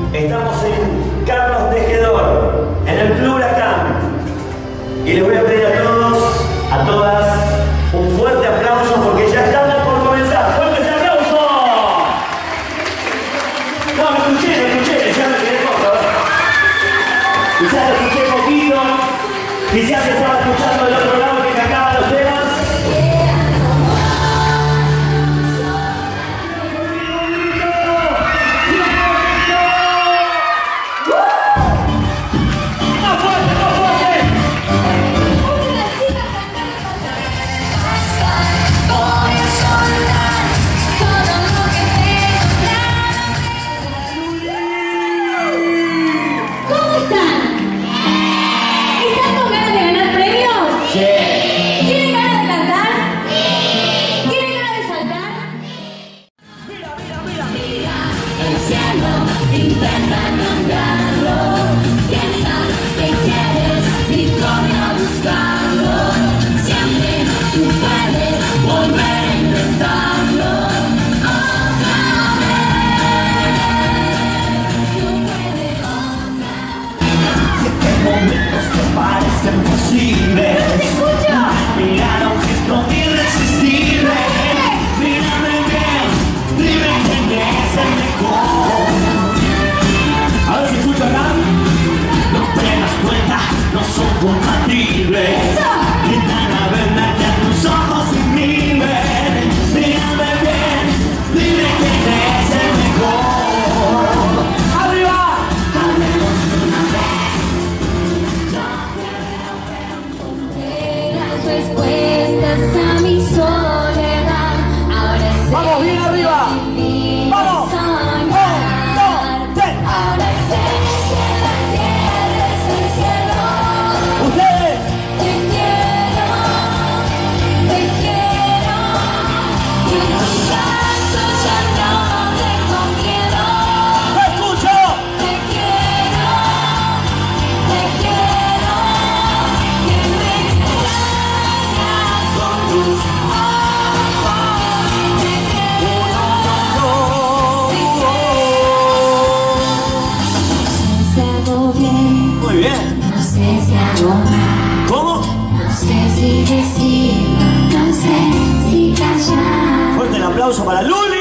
Estamos en Carlos Tejedor, en el Club Huracán. Y les voy a pedir a todos, a todas, un fuerte aplauso porque ya estamos por comenzar. ¡Fuerte ese aplauso! No, me escuché, ya me quedé corto. Quizás lo escuché poquito, quizás se estaba escuchando del otro lado que cantaba los temas. Para Luli.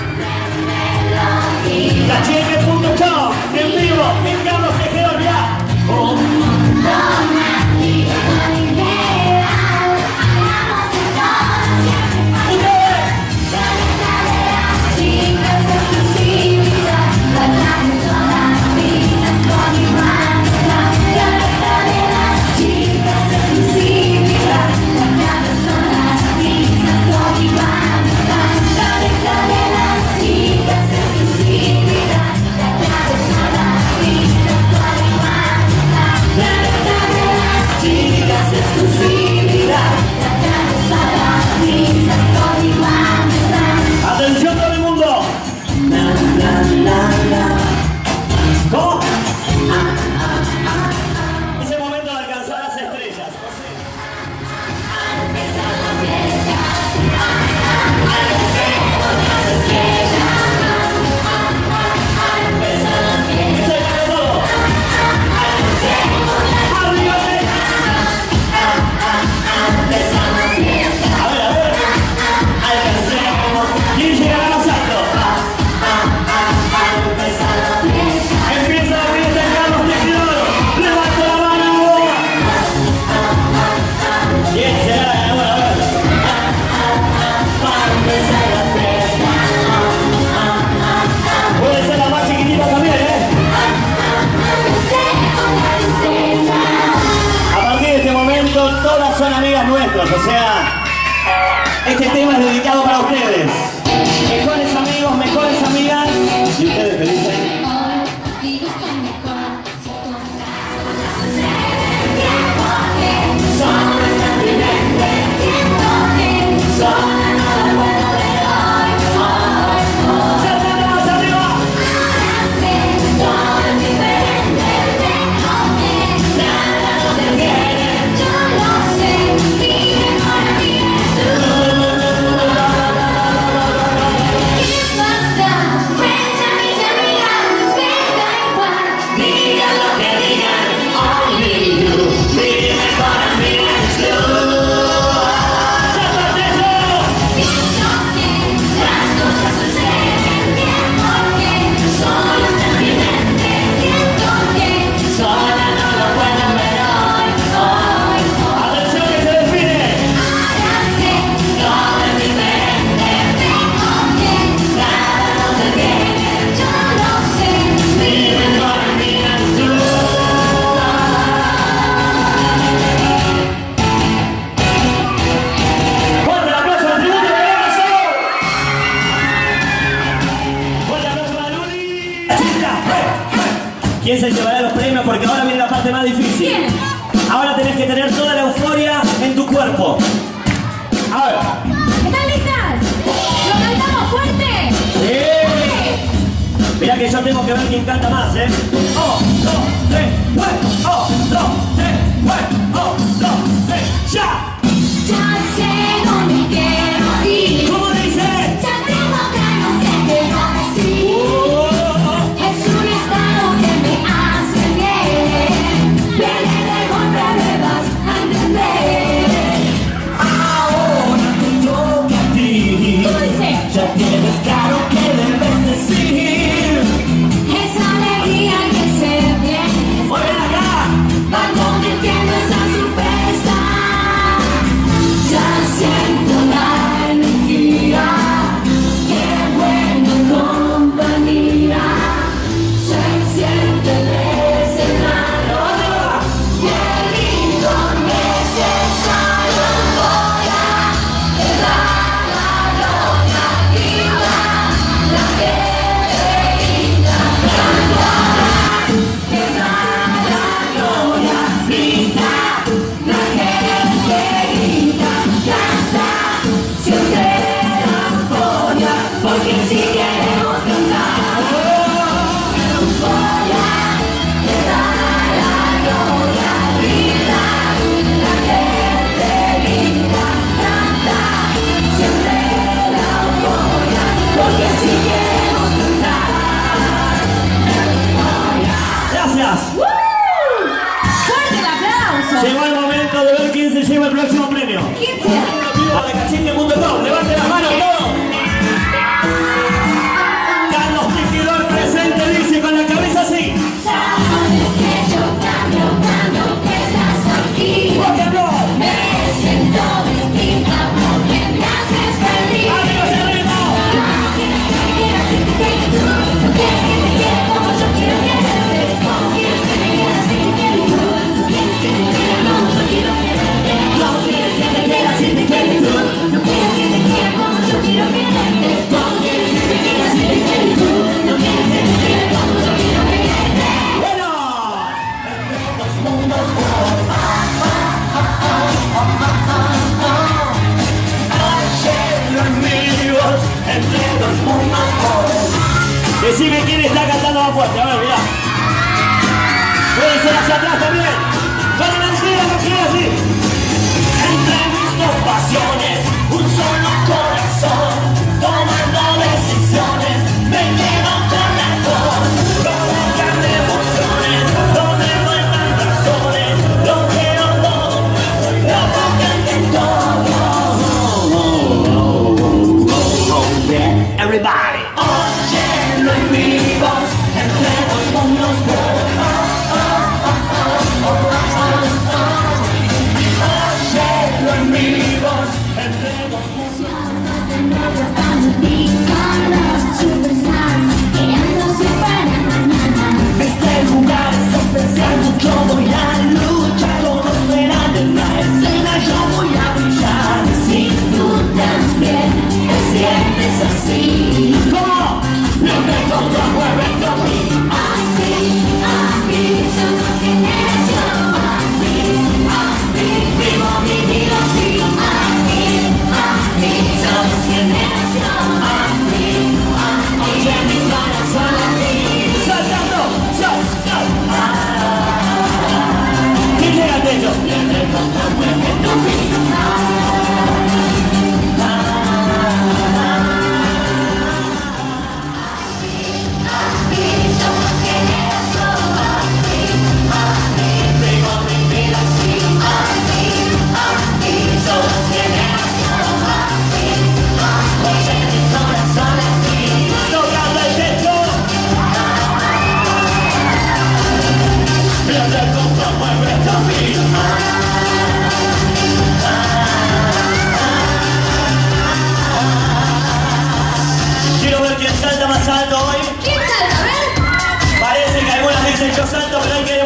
Cachique.com, en vivo, en Carlos Tejedor, ya. Este tema es dedicado para ustedes. Mejores amigos, mejores amigas. ¿Y ustedes me dicen? ¿Quién se llevará los premios? Porque ahora viene la parte más difícil. ¿Quién? Ahora tenés que tener toda la euforia en tu cuerpo. A ver. ¿Están listas? ¿Lo cantamos fuerte? Sí. Mirá que yo tengo que ver quién canta más, ¿eh? 1, 2, 3, ¡fuera! 1, 2, 3, ¡fuera! 1, 2, 3, ¡ya! Ya sé dónde quiero ir. ¿Cómo dice? Ya tengo claro que quiero decir. Es un estado que me hace bien. Viene de golpe me vas a entender. Ahora te toca a ti. ¿Cómo dice? Ya tienes claro que debes decir. Esa alegría y ese bien. ¡Mueve acá! Van convirtiendo esa sorpresa. Ya siento la energía. Qué buena compañía. Se siente el escenario. Qué lindo necesario. Voy a dar la gloria viva. La gente grita, canta. Que da la gloria grita. La gente grita, canta. Siente la euforia, porque si queremos cantar. Euforia, que da la gloria grita. La gente grita, canta. Siente la euforia, porque si queremos cantar. Gracias. ¡Fuerte el aplauso! Llegó el momento de ver quién se lleva el próximo premio. ¿Quién será? De Cachete.com, levante las manos todos. Carlos Tejedor presente, dice con la cabeza así. Sabes que yo cambio que estás aquí. Rock and roll. Me siento distinta porque me haces feliz. Amigos de ritmo. No quieres que me quieras y te quiero tú. No quieres que te quiera como yo quiero quererte. No quieres que me quieras y te quiero tú. No quieres que te quiera como yo quiero quererte. No quieres que te quieras y te quiero tú. No quieres que te quiera como yo quiero quererte. No quieres que te quieras y te quiero tú. No quieres que te quiera como yo quiero quererte. Bueno. Amigos, entre dos mundos. Decime quién está cantando más fuerte. A ver, mirá. Puede ser hacia atrás también. Con energía, energía así. Entre mis dos pasiones, un solo corazón, tomando decisiones, me quedo con las dos. Provocan emociones, donde no hay razones, lo quiero todo, provocan de todo. Yeah, everybody. Óyelo en mi voz, entre dos mundos. Quiero ver quién salta más alto hoy. ¿Quién salta? A ver. Parece que algunas dicen yo salto, pero hay que